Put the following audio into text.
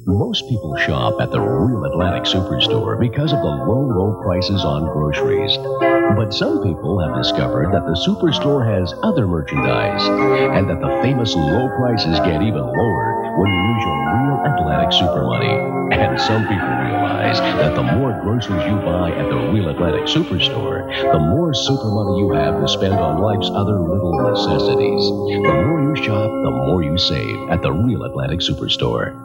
Most people shop at the Real Atlantic Superstore because of the low prices on groceries. But some people have discovered that the Superstore has other merchandise, and that the famous low prices get even lower when you use your Real Atlantic Super Money. And some people realize that the more groceries you buy at the Real Atlantic Superstore, the more super money you have to spend on life's other little necessities. The more you shop, the more you save at the Real Atlantic Superstore.